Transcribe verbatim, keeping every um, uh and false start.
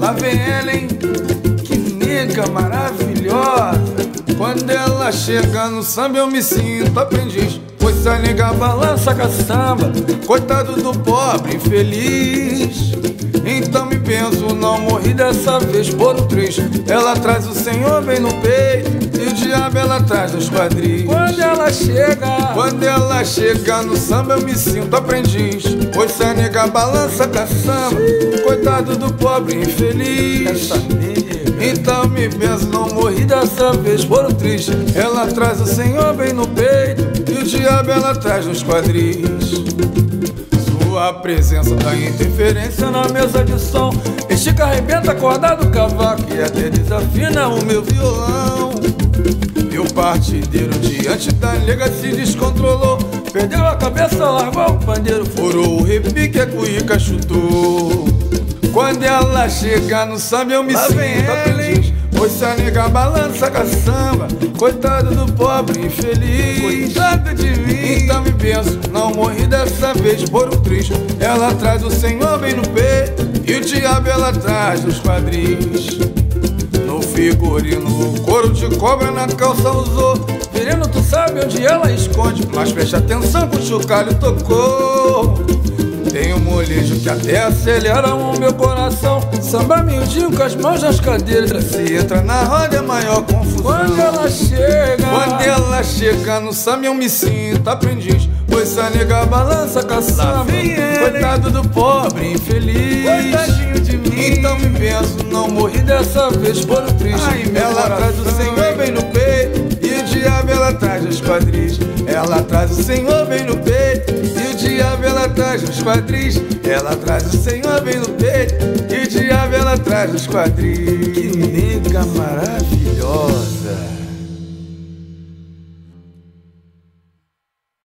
Lá vem ela, hein? Que nega maravilhosa. Quando ela chega no samba eu me sinto aprendiz, pois se a nega balança caçamba, coitado do pobre infeliz. Então me penso, não morri dessa vez por um triz. Ela traz o Senhor bem no peito e o diabo ela traz nos quadris. Quando ela chega, quando ela chega no samba eu me sinto aprendiz, pois se a nega balança caçamba, coitado do pobre infeliz. Então me penso, não morri dessa vez por um triz. Ela traz o Senhor bem no peito e o diabo ela traz nos quadris. Sua presença dá interferência na mesa de som, estica, arrebenta a corda do cavaco e até desafina o meu violão. Meu partideiro diante da nega se descontrolou, perdeu a cabeça, largou o pandeiro, furou o repique, a cuíca chutou. Quando ela chega no samba eu me Lá sinto aprendiz, pois se a nega balança caçamba, coitado do pobre infeliz. coitado de mim. Então me penso, não morri dessa vez por um triz. Ela traz o Senhor bem no peito e o diabo ela traz nos quadris. No figurino o couro de cobra na calça usou, Virino, tu sabe onde ela esconde, mas preste atenção que o chocalho tocou. Tem um molejo que até acelera o meu coração. samba miudinho com as mãos nas cadeiras. Se entra na roda é maior confusão. Quando ela chega, quando ela chega no samba eu me sinto aprendiz, pois se a nega balança caçamba, coitado do pobre infeliz. Coitadinho de mim. Então me penso, não morri dessa vez por um triz. Ela traz o Senhor bem no peito e o diabo ela traz nos quadris. Ela traz o Senhor bem no peito e o diabo ela traz nos quadris. Ela traz o Senhor bem no peito e o diabo ela traz nos quadris. que nega maravilhosa.